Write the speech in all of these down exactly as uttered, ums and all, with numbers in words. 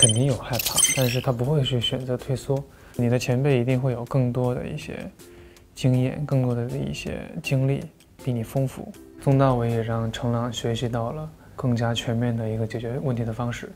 肯定有害怕，但是他不会去选择退缩。你的前辈一定会有更多的一些经验，更多的一些经历比你丰富。宗大伟也让程朗学习到了更加全面的一个解决问题的方式。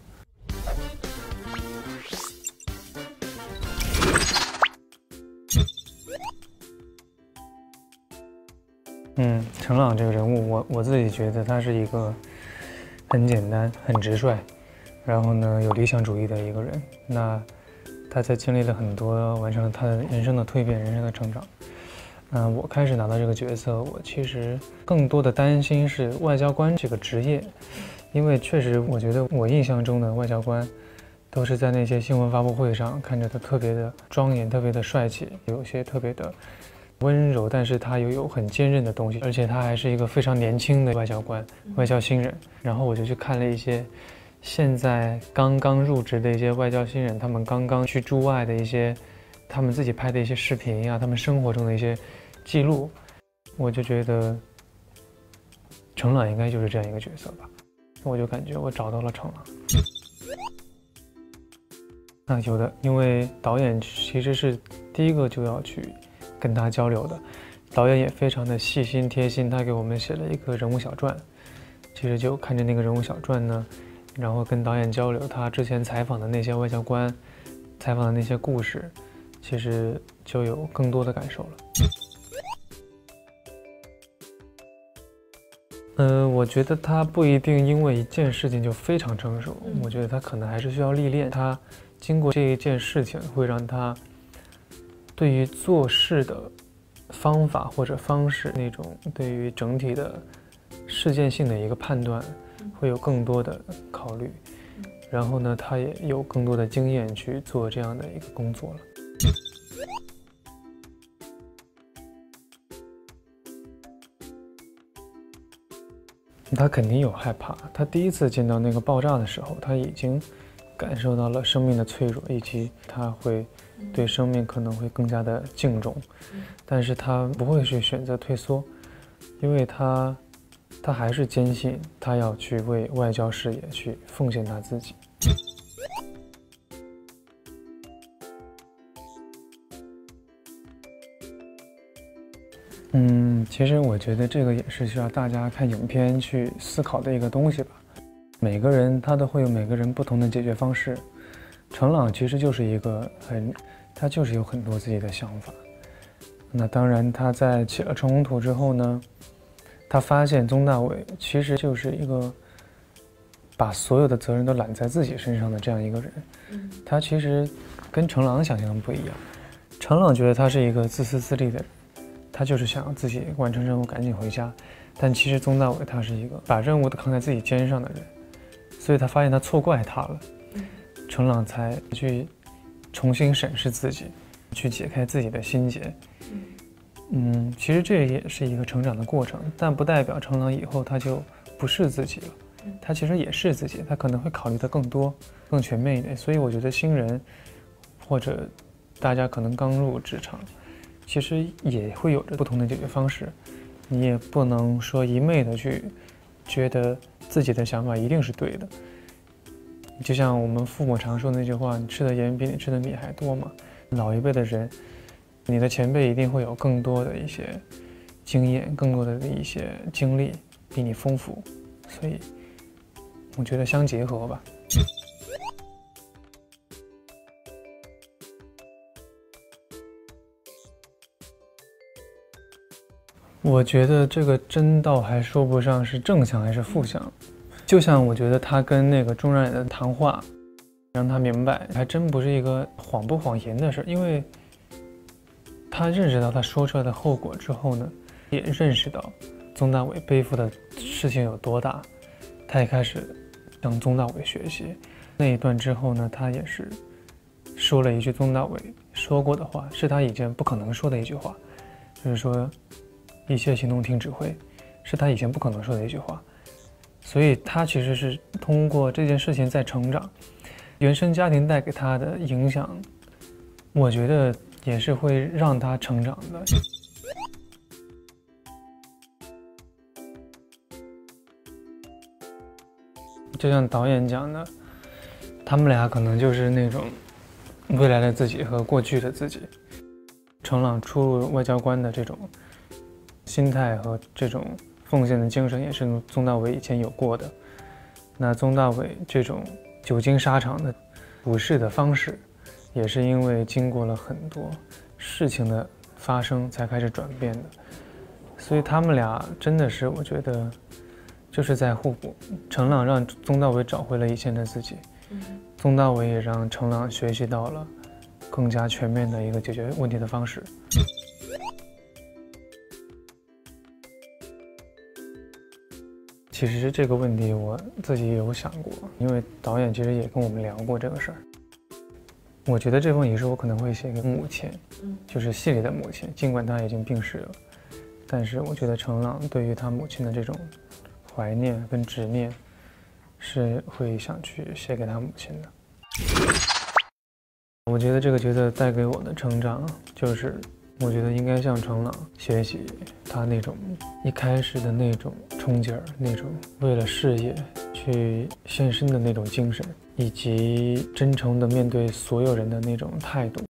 嗯，程朗这个人物，我我自己觉得他是一个很简单、很直率，然后呢有理想主义的一个人。那他在经历了很多，完成了他的人生的蜕变、人生的成长。嗯、呃，我开始拿到这个角色，我其实更多的担心是外交官这个职业，因为确实我觉得我印象中的外交官都是在那些新闻发布会上看着他特别的庄严、特别的帅气，有些特别的温柔，但是他又有很坚韧的东西，而且他还是一个非常年轻的外交官、外交新人。然后我就去看了一些现在刚刚入职的一些外交新人，他们刚刚去驻外的一些他们自己拍的一些视频呀、啊，他们生活中的一些记录，我就觉得程朗应该就是这样一个角色吧。我就感觉我找到了程朗。啊，有的，因为导演其实是第一个就要去跟他交流的，导演也非常的细心贴心，他给我们写了一个人物小传。其实就看着那个人物小传呢，然后跟导演交流他之前采访的那些外交官，采访的那些故事，其实就有更多的感受了。呃，我觉得他不一定因为一件事情就非常成熟，我觉得他可能还是需要历练。他经过这一件事情，会让他对于做事的方法或者方式，那种对于整体的事件性的一个判断，会有更多的考虑。然后呢，他也有更多的经验去做这样的一个工作了。他肯定有害怕，他第一次见到那个爆炸的时候，他已经感受到了生命的脆弱，以及他会对生命可能会更加的敬重，但是他不会去选择退缩，因为他他还是坚信他要去为外交事业去奉献他自己。嗯，其实我觉得这个也是需要大家看影片去思考的一个东西吧。每个人他都会有每个人不同的解决方式。程朗其实就是一个很，他就是有很多自己的想法。那当然，他在起了冲突之后呢，他发现宗大伟其实就是一个把所有的责任都揽在自己身上的这样一个人。他其实跟程朗想象的不一样。程朗觉得他是一个自私自利的人。他就是想要自己完成任务赶紧回家，但其实宗大伟他是一个把任务都扛在自己肩上的人，所以他发现他错怪他了，程朗才去重新审视自己，去解开自己的心结。嗯，其实这也是一个成长的过程，但不代表程朗以后他就不是自己了，他其实也是自己，他可能会考虑的更多、更全面一点。所以我觉得新人或者大家可能刚入职场，其实也会有着不同的解决方式，你也不能说一昧的去觉得自己的想法一定是对的。就像我们父母常说那句话，你吃的盐比你吃的米还多嘛。老一辈的人，你的前辈一定会有更多的一些经验，更多的一些经历比你丰富，所以我觉得相结合吧。我觉得这个真倒还说不上是正向还是负向，就像我觉得他跟那个钟让演的谈话，让他明白还真不是一个谎不谎言的事，因为他认识到他说出来的后果之后呢，也认识到宗大伟背负的事情有多大，他也开始向宗大伟学习。那一段之后呢，他也是说了一句宗大伟说过的话，是他以前不可能说的一句话，就是说一切行动听指挥，是他以前不可能说的一句话。所以他其实是通过这件事情在成长，原生家庭带给他的影响，我觉得也是会让他成长的。就像导演讲的， 他们俩可能就是那种未来的自己和过去的自己。程朗初入外交官的这种心态和这种奉献的精神，也是宗大伟以前有过的。那宗大伟这种久经沙场的处事的方式，也是因为经过了很多事情的发生才开始转变的。所以他们俩真的是，我觉得就是在互补。程朗让宗大伟找回了以前的自己，宗大伟也让程朗学习到了更加全面的一个解决问题的方式。其实这个问题我自己也有想过，因为导演其实也跟我们聊过这个事儿。我觉得这封遗书我可能会写给母亲，就是戏里的母亲，尽管她已经病逝了，但是我觉得程朗对于他母亲的这种怀念跟执念，是会想去写给他母亲的。我觉得这个角色带给我的成长，就是我觉得应该向程朗学习他那种一开始的那种冲劲儿，那种为了事业去献身的那种精神，以及真诚的面对所有人的那种态度。